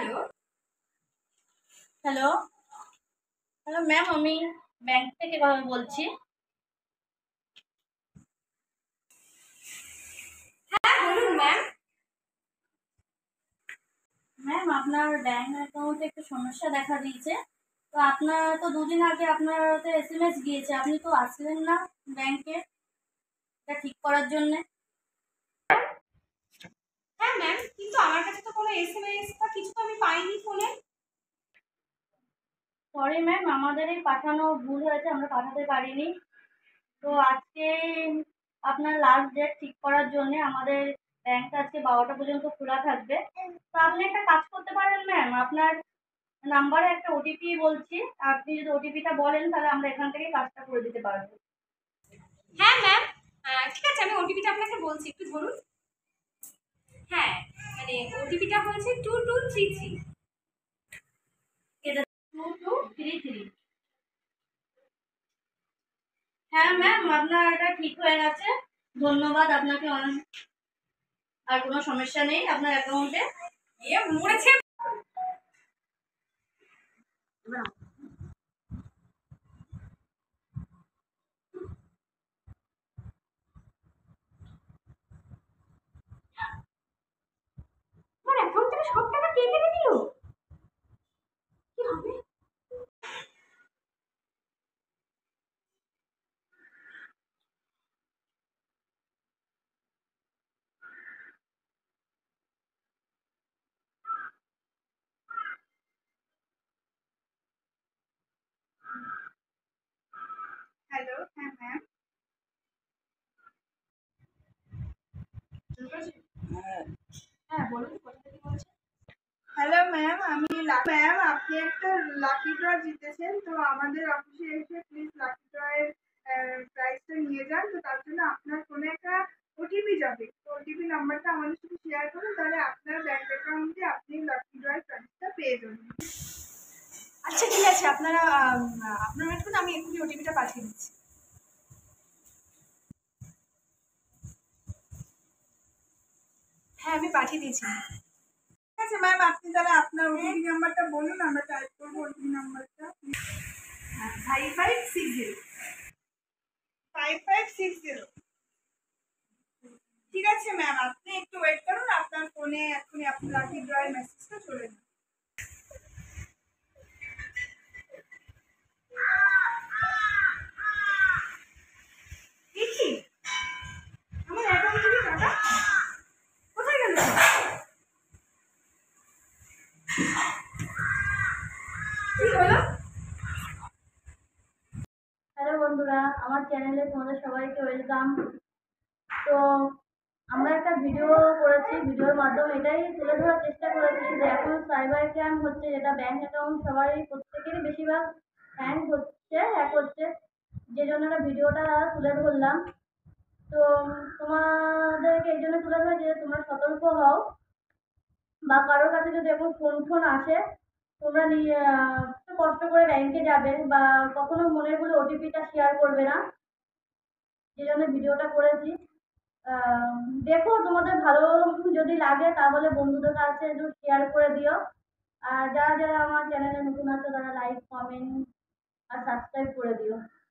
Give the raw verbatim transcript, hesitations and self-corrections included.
Hello hello hello ma'am, আমি bank থেকে কথা বলছি। হ্যাঁ বলুন ম্যাম। ম্যাম, আপনার ব্যাংক অ্যাকাউন্টে একটু সমস্যা দেখা দিয়েছে। তো আপনার তো দুদিন আগে আপনার হাতে এস এম এস গিয়েছে, আপনি তো আসলেন না ব্যাংকে এটা ঠিক করার জন্যে। হ্যাঁ ম্যাম, কিন্তু আমার কাছে তো কোনো এসএমএস বা কিছু তো আমি পাইনি ফোনে। সরি ম্যাম, আমাদের এই পাঠানো ভুল হয়েছে, আমরা পাঠাতে পারিনি। তো আজকে আপনার লাস্ট ডেট ঠিক করার জন্যে আমাদের ব্যাংকটা আজকে বারোটা পর্যন্ত খোলা থাকবে। তো আপনি একটা কাজ করতে পারেন ম্যাম, আপনার নাম্বারে একটা ওটিপি বলছি, আপনি যদি ওটিপিটা বলেন তাহলে আমরা এখান থেকে কাজটা করে দিতে পারবো। হ্যাঁ ম্যাম, ঠিক আছে, আমি ওটিপিটা আপনাকে বলছি, একটু ধরুন। হ্যাঁ, মানে ওটিপিটা হয়েছে টু টু থ্রি থ্রি। এটা টু টু থ্রি থ্রি। হ্যাঁ ম্যাম, আপনার এটা ঠিক হয়ে গেছে, ধন্যবাদ আপনাকে অনেক। আর কোনো সমস্যা নেই আপনার অ্যাকাউন্টে। এ মরেছে। আমার অ্যাকাউন্ট থেকে সব টাকা কে কেটে নিল? কি হবে? হ্যালো, হ্যাঁ ম্যাম। হ্যাঁ বলুন, কোথা থেকে বলছেন? হ্যালো ম্যাম, আমি ম্যাম আপনি একটা লাকি ড্র জিতেছেন, তো আমাদের অফিসে এসে প্লিজ লাকি ড্রয়ের প্রাইসটা নিয়ে যান। তো তার জন্য আপনার ফোনে একটা ওটিপি যাবে, তো ওটিপি নাম্বারটা আমাদের সাথে শেয়ার করুন, তাহলে আপনার ব্যাংক অ্যাকাউন্টে আপনি লাকি ড্রয়ের প্রাইসটা পেয়ে যাবেন। আচ্ছা ঠিক আছে, আপনারা আম, আপনারা রাখুন, আমি এক্ষুনি ওটিপিটা পাঠিয়ে দিচ্ছি। হ্যাঁ, আমি পাঠিয়ে দিয়েছি। ঠিক আছে ম্যাম, আপনি তাহলে আপনার ওটিপি নাম্বারটা বলুন, আমরা টাইপ করবো ওটিপি নাম্বারটা। Five five six zero. Five five six zero. ঠিক আছে ম্যাম, আপনি একটু ওয়েট করুন, আপনার ফোনে এখনই আপনার লাকি ড্রয়ের মেসেজটা চলে যাবে। দেখি আমার অ্যাকাউন্ট থেকে টাকা কোথায় গেল? কি হলো? হ্যালো বন্ধুরা, আমার চ্যানেলে তোমাদের সবাইকে ওয়েলকাম। তো আমরা একটা ভিডিও করেছি, ভিডিওর মাধ্যমে এটাই তুলে ধরার চেষ্টা করেছি যে এখন সাইবার ক্রাইম হচ্ছে, যেটা ব্যাংক অ্যাকাউন্ট সবারই প্রত্যেকেরই বেশিরভাগ হ্যাং হচ্ছে, হ্যাক হচ্ছে, যে জন্য একটা ভিডিওটা তুলে ধরলাম। তো তোমাদেরকে এই জন্য তুলে ধরা যে তোমরা সতর্ক হও, বা কারোর কাছে যদি এখন ফোন ফোন আসে, তোমরা নিয়ে একটু কষ্ট করে ব্যাংকে যাবে, বা কখনো মনের ভুলে ওটিপিটা শেয়ার করবে না, যে জন্য ভিডিওটা করেছি। আহ, দেখো তোমাদের ভালো যদি লাগে তাহলে বন্ধুদের কাছে একটু শেয়ার করে দিও। আর যারা যারা আমার চ্যানেলে নতুন আছে তারা লাইক, কমেন্ট আর সাবস্ক্রাইব করে দিও।